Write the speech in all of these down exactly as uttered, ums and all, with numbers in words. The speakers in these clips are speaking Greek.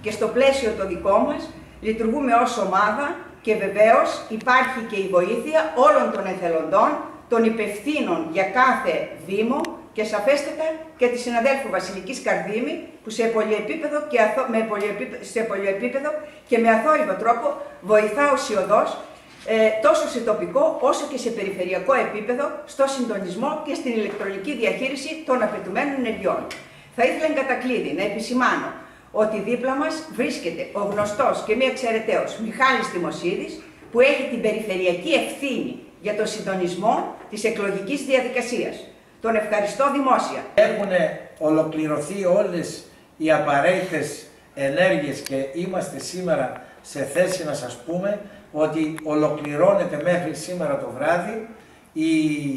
και στο πλαίσιο το δικό μας λειτουργούμε ως ομάδα και βεβαίως υπάρχει και η βοήθεια όλων των εθελοντών, των υπευθύνων για κάθε δήμο και σαφέστατα και τη συναδέλφου Βασιλικής Καρδίμη που σε πολυεπίπεδο και, αθώ, με πολυεπίπεδο, σε πολυεπίπεδο και με αθόρυβο τρόπο βοηθά ουσιοδός ε, τόσο σε τοπικό όσο και σε περιφερειακό επίπεδο στο συντονισμό και στην ηλεκτρονική διαχείριση των απαιτουμένων ενεργειών. Θα ήθελα εν κατακλείδη να επισημάνω ότι δίπλα μας βρίσκεται ο γνωστός και μη εξαιρεταίος Μιχάλης Τιμοσίδης που έχει την περιφερειακή ευθύνη για το συντονισμό της εκλογικής διαδικασίας. Τον ευχαριστώ δημόσια. Έχουν ολοκληρωθεί όλες οι απαραίτητες ενέργειες και είμαστε σήμερα σε θέση να σας πούμε ότι ολοκληρώνεται μέχρι σήμερα το βράδυ η,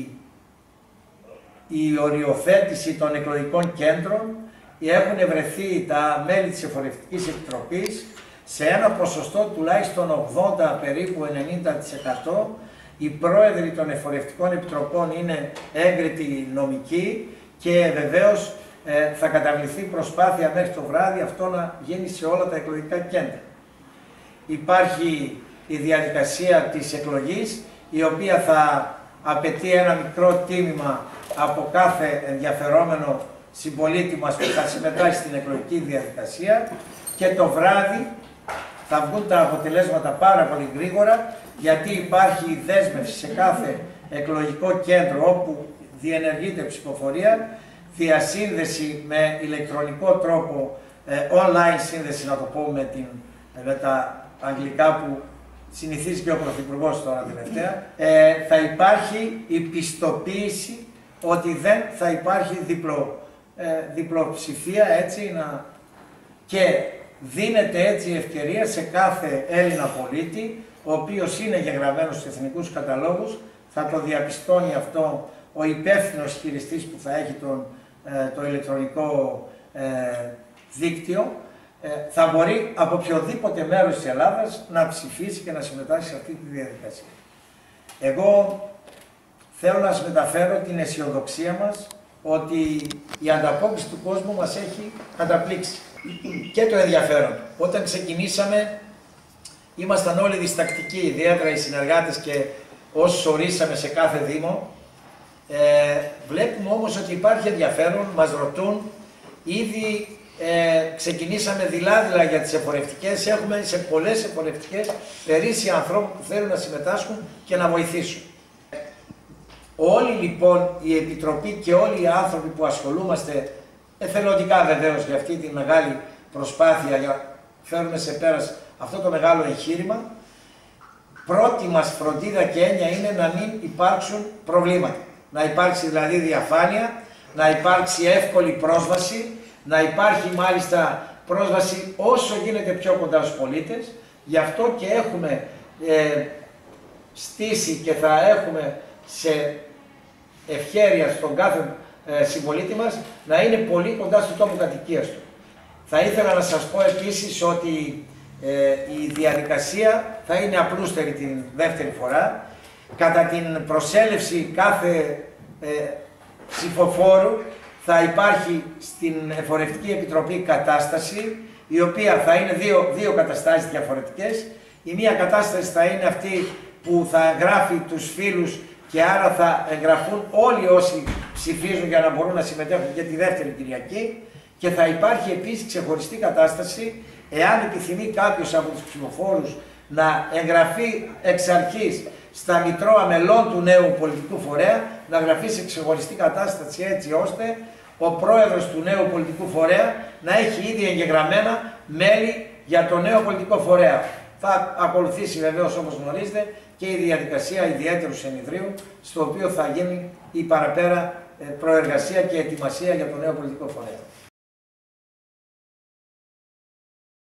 η οριοθέτηση των εκλογικών κέντρων. Έχουν βρεθεί τα μέλη της Εφορευτικής Επιτροπής σε ένα ποσοστό τουλάχιστον ογδόντα περίπου ενενήντα τοις εκατό. Οι πρόεδροι των εφορευτικών επιτροπών είναι έγκριτοι νομικοί και βεβαίως ε, θα καταβληθεί προσπάθεια μέχρι το βράδυ αυτό να γίνει σε όλα τα εκλογικά κέντρα. Υπάρχει η διαδικασία της εκλογής, η οποία θα απαιτεί ένα μικρό τίμημα από κάθε ενδιαφερόμενο συμπολίτη μας που θα συμμετάσχει στην εκλογική διαδικασία και το βράδυ θα βγουν τα αποτελέσματα πάρα πολύ γρήγορα, γιατί υπάρχει δέσμευση σε κάθε εκλογικό κέντρο όπου διενεργείται ψηφοφορία, διασύνδεση με ηλεκτρονικό τρόπο, ε, online σύνδεση να το πω με, την, με τα αγγλικά που συνηθίζει και ο Πρωθυπουργός τώρα τελευταία, ε, θα υπάρχει η πιστοποίηση ότι δεν θα υπάρχει διπλο, ε, διπλοψηφία, έτσι, να... και δίνεται έτσι η ευκαιρία σε κάθε Έλληνα πολίτη, ο οποίος είναι γεγραμμένος στους εθνικούς καταλόγους, θα το διαπιστώνει αυτό ο υπεύθυνος χειριστής που θα έχει τον, ε, το ηλεκτρονικό ε, δίκτυο, ε, θα μπορεί από οποιοδήποτε μέρος της Ελλάδας να ψηφίσει και να συμμετάσχει σε αυτή τη διαδικασία. Εγώ θέλω να σας μεταφέρω την αισιοδοξία μας ότι η ανταπόκριση του κόσμου μας έχει καταπλήξει και το ενδιαφέρον. Όταν ξεκινήσαμε ήμασταν όλοι διστακτικοί, ιδιαίτερα οι συνεργάτες και όσους ορίσαμε σε κάθε δήμο. Ε, βλέπουμε όμως ότι υπάρχει ενδιαφέρον, μας ρωτούν, ήδη ε, ξεκινήσαμε δειλά-δειλά για τις εφορευτικές, έχουμε σε πολλές εφορευτικές περίσσια ανθρώπων που θέλουν να συμμετάσχουν και να βοηθήσουν. Όλοι λοιπόν η Επιτροπή και όλοι οι άνθρωποι που ασχολούμαστε εθελοντικά βεβαίως για αυτή τη μεγάλη προσπάθεια για να φέρουμε σε πέρας αυτό το μεγάλο εγχείρημα, πρώτη μας φροντίδα και έννοια είναι να μην υπάρξουν προβλήματα. Να υπάρξει δηλαδή διαφάνεια, να υπάρξει εύκολη πρόσβαση, να υπάρχει μάλιστα πρόσβαση όσο γίνεται πιο κοντά στους πολίτες. Γι' αυτό και έχουμε ε, στήσει και θα έχουμε σε ευχέρεια στον κάθε ε, συμπολίτη μας να είναι πολύ κοντά στο τόπο κατοικίας του. Θα ήθελα να σας πω επίσης ότι ε, η διαδικασία θα είναι απλούστερη την δεύτερη φορά. Κατά την προσέλευση κάθε ε, ψηφοφόρου θα υπάρχει στην Εφορευτική Επιτροπή κατάσταση, η οποία θα είναι δύο, δύο καταστάσεις διαφορετικές. Η μία κατάσταση θα είναι αυτή που θα εγγράφει τους φίλους και άρα θα εγγραφούν όλοι όσοι ψηφίζουν για να μπορούν να συμμετέχουν και τη δεύτερη Κυριακή, και θα υπάρχει επίσης ξεχωριστή κατάσταση εάν επιθυμεί κάποιος από τους ψηφοφόρους να εγγραφεί εξ αρχής στα μητρώα μελών του νέου πολιτικού φορέα, να γραφεί σε ξεχωριστή κατάσταση έτσι ώστε ο πρόεδρος του νέου πολιτικού φορέα να έχει ήδη εγγεγραμμένα μέλη για το νέο πολιτικό φορέα. Θα ακολουθήσει βεβαίως, όπως γνωρίζετε, και η διαδικασία ιδιαίτερου συνεδρίου, στο οποίο θα γίνει η παραπέρα προεργασία και ετοιμασία για το νέο πολιτικό φορέα.